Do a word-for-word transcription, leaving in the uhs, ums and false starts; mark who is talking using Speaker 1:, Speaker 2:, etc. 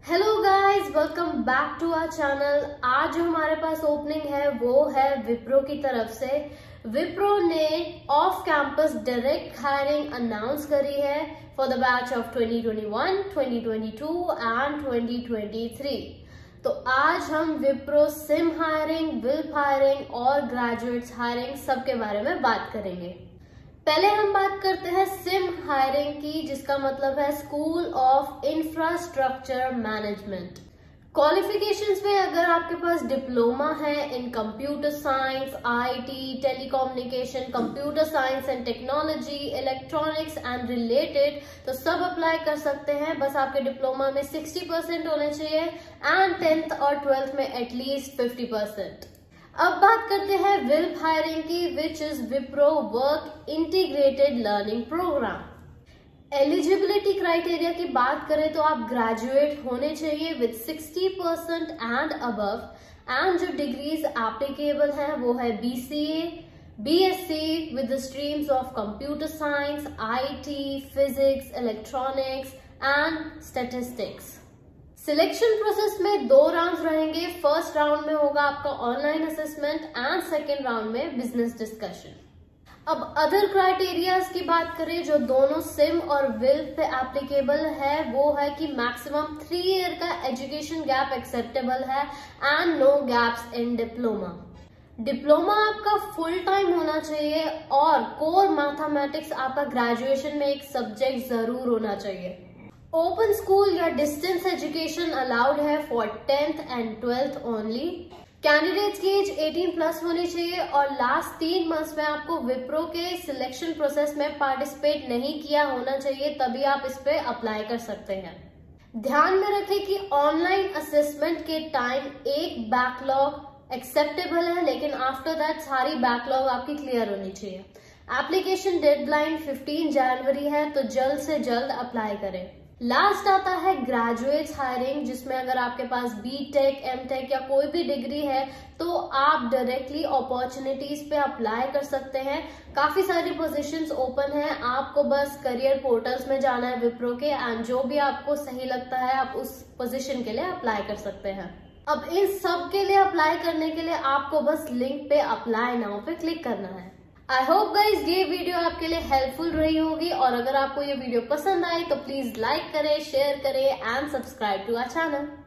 Speaker 1: Hello guys, welcome back to our channel. आज जो हमारे पास ओपनिंग है वो है विप्रो की तरफ से। विप्रो ने off campus direct hiring announce करी है for the batch of twenty twenty one, twenty twenty two and twenty twenty three. तो आज हम Wipro sim hiring, WILP hiring और ग्रेजुएट्स हायरिंग सबके बारे में बात करेंगे। पहले हम बात करते हैं सिम हायरिंग की, जिसका मतलब है school of infrastructure management. Qualifications में अगर आपके पास डिप्लोमा है in computer science, IT, telecommunication, computer science and technology, electronics and related, तो सब अप्लाई कर सकते हैं। बस आपके डिप्लोमा में सिक्सटी परसेंट होने चाहिए एंड टेंथ और ट्वेल्थ में एटलीस्ट फिफ्टी परसेंट। अब बात करते हैं विल्प हायरिंग की, which is Wipro work integrated learning program. Eligibility criteria की बात करें तो आप ग्रेजुएट होने चाहिए with sixty percent and above, and जो डिग्रीज एप्लीकेबल हैं वो है BCA, BSc with the streams of computer science, IT, physics, electronics and statistics. Selection process में दो राउंड्स रहेंगे। फर्स्ट राउंड में होगा आपका online assessment and second round में बिजनेस डिस्कशन। अब अदर क्राइटेरियाज की बात करें जो दोनों सिम और विल्प पे एप्लीकेबल है, वो है कि मैक्सिमम थ्री ईयर का एजुकेशन गैप एक्सेप्टेबल है and no gaps in diploma. Diploma आपका फुल टाइम होना चाहिए और कोर मैथमेटिक्स आपका ग्रेजुएशन में एक सब्जेक्ट जरूर होना चाहिए। ओपन स्कूल या डिस्टेंस एजुकेशन अलाउड है for tenth and twelfth only. Candidates की एज एटीन प्लस होनी चाहिए और लास्ट तीन मंथ्स में आपको विप्रो के सिलेक्शन प्रोसेस में पार्टिसिपेट नहीं किया होना चाहिए, तभी आप इस पे अप्लाई कर सकते हैं। ध्यान में रखें कि ऑनलाइन असेसमेंट के टाइम एक बैकलॉग एक्सेप्टेबल है, लेकिन आफ्टर दैट सारी बैकलॉग आपकी क्लियर होनी चाहिए। एप्लीकेशन डेडलाइन फिफ्टीन जनवरी है, तो जल्द से जल्द अप्लाई करें। लास्ट आता है ग्रेजुएट्स हायरिंग, जिसमें अगर आपके पास बी टेक, एम टेक या कोई भी डिग्री है तो आप डायरेक्टली अपॉर्चुनिटीज पे अप्लाई कर सकते हैं। काफी सारी पोजीशंस ओपन हैं, आपको बस करियर पोर्टल्स में जाना है विप्रो के, एंड जो भी आपको सही लगता है आप उस पोजीशन के लिए अप्लाई कर सकते हैं। अब इन सब के लिए अप्लाई करने के लिए आपको बस लिंक पे अप्लाई नाउ पे क्लिक करना है। आई होप गाइज ये वीडियो आपके लिए हेल्पफुल रही होगी, और अगर आपको ये वीडियो पसंद आई तो प्लीज लाइक करें, शेयर करें and subscribe to our channel.